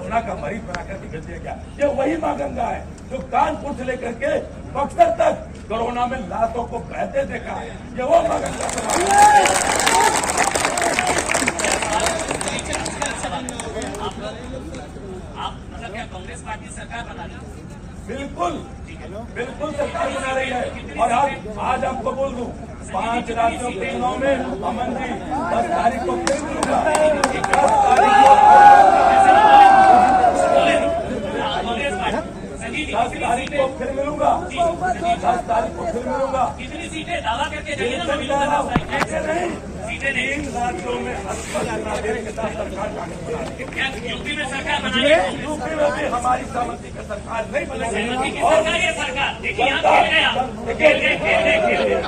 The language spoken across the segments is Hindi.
कोरोना का मरीज बनाकर भेज दिया गया। ये वही मां गंगा है जो कानपुर से लेकर के बक्सर तक कोरोना में लाशों को बहते देखा है। ये वो मां गंगा क्या कांग्रेस पार्टी सरकार बना रही है? बिल्कुल सरकार बना रही है। और आज आपको बोल दूं, 5 राज्यों के चुनाव में अमन जी 10 तारीख को फिर मिलूंगा। 10 तारीख को फिर मिलूंगा। 10 तारीख को फिर मिलूंगा। कितनी सीटें दावा करके जाइए ना। ऐसे नहीं, 3 राज्यों में देश के साथ सरकार यूपी में सरकार बनाई है। यूपी में भी हमारी सहमति की सरकार नहीं बनेगी। और सरकार देखिए यहाँ खेल गया, खेल गए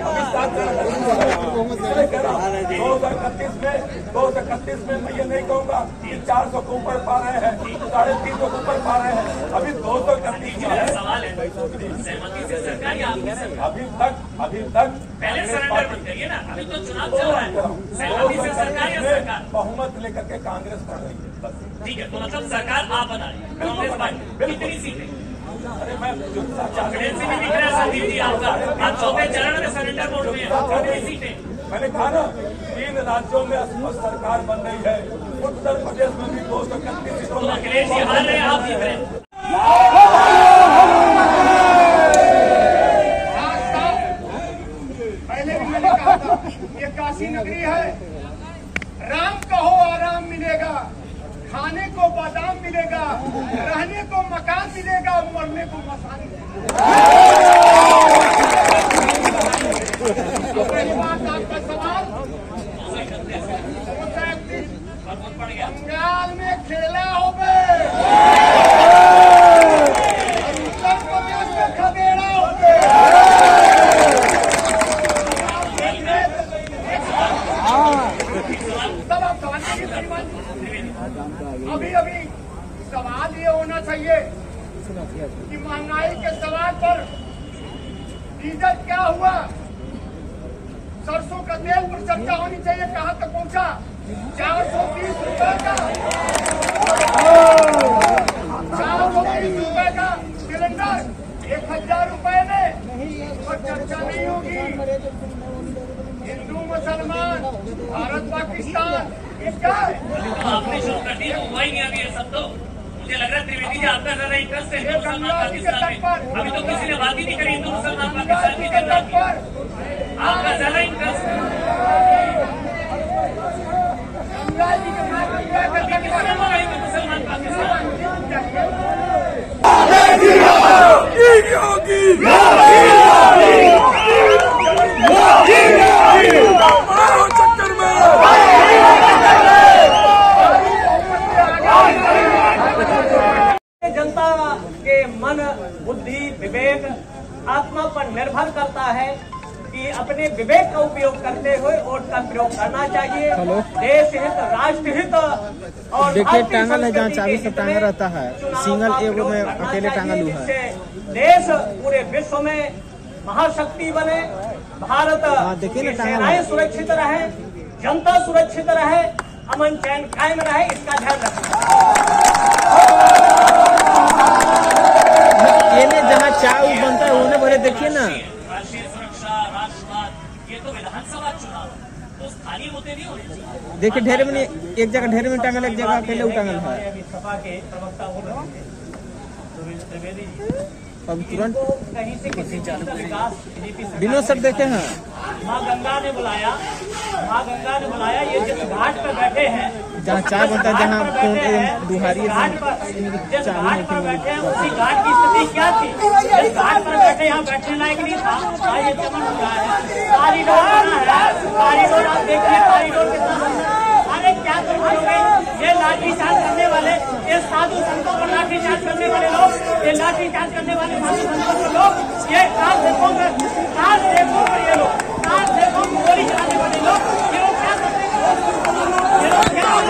2031 में मैं ये नहीं कहूँगा कि 400 को ऊपर पा रहे हैं, 350 को ऊपर पा रहे हैं। अभी 231 है। सवाल है सहमति से सरकार या आपकी सरकार? अभी तक पहले सरेंडर मत करिए ना, अभी तो चुनाव चल रहा है। सहमति से सरकार या सरकार? बहुमत लेकर के कांग्रेस बढ़ रही है। बस ठीक है, तो मतलब सरकार आप बना रही है कांग्रेस पार्टी। कितनी सीटें? अरे मैं आंकड़े से भी दिख रहा है संदीप जी आपका। आप चौथे चरण में सरेंडर मोड में है। कितनी सीटें? मैंने कहा ना 3 राज्यों में स्पष्ट सरकार बन रही है। उत्तर प्रदेश में भी 231 सीटों में अखिलेश जी हार रहे, आप जीत रहे। पहले भी मैंने कहा था ये काशी नगरी है। राम कहो आराम मिलेगा, खाने को बादाम मिलेगा, रहने को मकान मिलेगा, मरने को मसान मिलेगा। आपका सवाल बंगाल में खेला हो गए, उत्तर प्रदेश में खदेड़ा हो गए। तब आप सवाल अभी सवाल ये होना चाहिए कि महंगाई के सवाल पर डीजल क्या हुआ, सरसों का तेल पर चर्चा होनी चाहिए। कहाँ तक पहुँचा? 420 रुपए का 420 रुपए का सिलेंडर 1000 रुपए में, पर चर्चा नहीं होगी। हिंदू मुसलमान, भारत पाकिस्तान, ये क्या है? आपने शुरू कर दी, हुआ ही नहीं अभी ये सब। तो मुझे लग रहा है त्रिवेदी जी आपका ज्यादा इंटरेस्ट है हिंदू मुसलमान पाकिस्तान में। अभी तो किसी ने बात ही नहीं करी हिंदू मुसलमान पाकिस्तान की जनता। आपका ज्यादा इंटरेस्ट है मुसलमान पाकिस्तान। जनता के मन, बुद्धि, विवेक, आत्मा पर निर्भर करता है कि अपने विवेक का उपयोग करते हुए वोट का प्रयोग करना चाहिए। देश हित, राष्ट्र हित और देखिए टांगल है जहाँ चाबी से टांगा रहता है, सिंगल एगो में अकेले टांगल हुआ है। देश पूरे विश्व में महाशक्ति बने, भारत की सेनाएं सुरक्षित रहे, जनता सुरक्षित रहे, अमन चैन कायम रहे, इसका ध्यान रखें। जहाँ चाय बनता है उन्हें भरे देखिए ना। राष्ट्रीय सुरक्षा, राष्ट्रवाद, ये तो विधानसभा चुनाव है, तो स्थानीय मुद्दे नहीं होने चाहिए। देखिए ढेर में एक जगह ढेर में टांगल, एक जगह अकेले टांगल है। सपा के प्रवक्ता हो रहे थे त्रिवेदी जी, अब तुरंत कहीं से किसी चीज का विकास विनोद सर देखे हैं। माँ गंगा ने बुलाया, ये जिस घाट पर बैठे हैं, जहाँ चाय बनता है, जहाँ बुहारी जिस घाट पर बैठे हैं, उसी घाट की स्थिति क्या थी? जिस घाट पर बैठे यहाँ बैठने लायक नहीं था, ये चमन हो रहा है। कॉरिडोर बना है, कॉरिडोर आप देखिए, कॉरिडोर कितना बना है। अरे क्या तुम करोगे? ये लाठीचार्ज करने वाले, ये साधु संतों पर लाठीचार्ज करने वाले लोग, ये लाठीचार्ज करने वाले साधु संतों के लोग, ये कार देखो ये लोग, कार देखो गोली चलाने वाले लोग, ये लोग क्या करते हैं? ये लोग क्या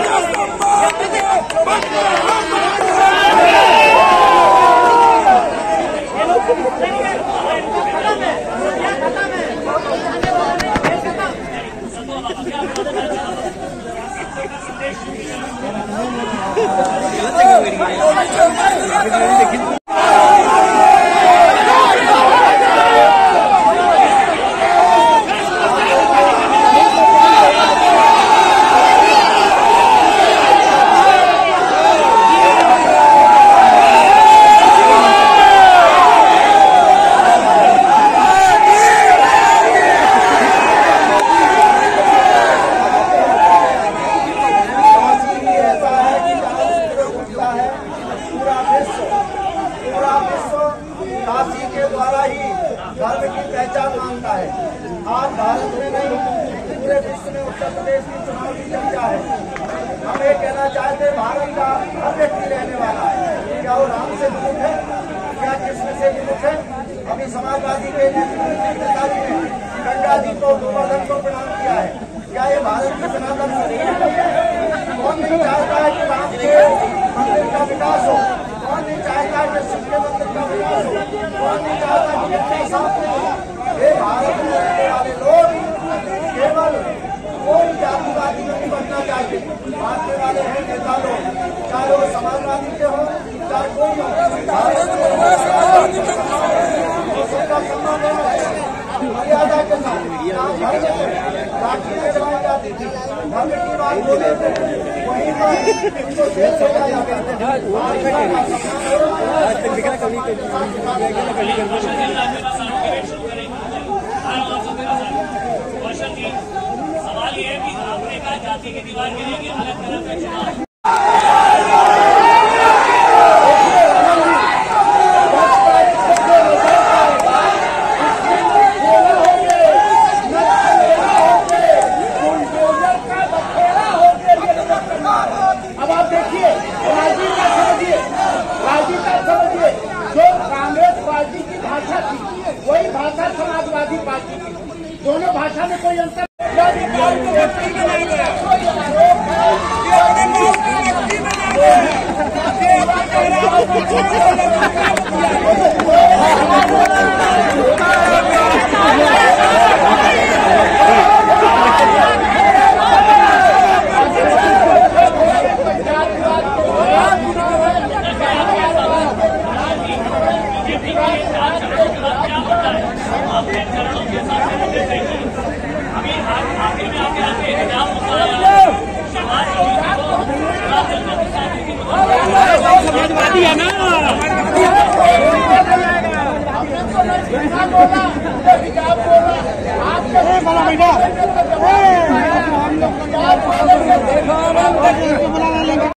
खत्म है। काशी के द्वारा ही धर्म की पहचान मानता है। आज भारत में नहीं पूरे विश्व में उत्तर प्रदेश की चुनाव की चर्चा है। हम ये कहना चाहते हैं भारत का हर व्यक्ति रहने वाला है। क्या वो राम से विमुख है? क्या कृष्ण से विमुख है? अभी समाजवादी के नेताजी ने गंगा जी को गोवर्धन को प्रणाम किया है। क्या ये भारत की सनातन संस्कृति है? कौन नहीं चाहता है कि राम के मंदिर का विकास हो? कौन नहीं चाहता है कि शिव के मंदिर का विकास हो? कौन नहीं चाहता कि गंगा साफ हो? ये भारत में रहने वाले लोग केवल कोई जातिवादी नहीं बनना चाहिए। मानने वाले हैं नेता लोग, चाहे वो समाजवादी के हो चाहे कोई हो, भारत में सबका सम्मान देना चाहिए, मर्यादा के साथ। राखी में जलाई जाती थी, धर्म की बात बोले थे, वहीं पर उनको जेल भेजा जाता था। सवाल ये है कि आपने कहा जाति की दीवार गिरेगी, अलग तरह का चुनाव वही भाषा समाजवादी पार्टी की, दोनों भाषा में कोई अंतर समाजवादी है ना।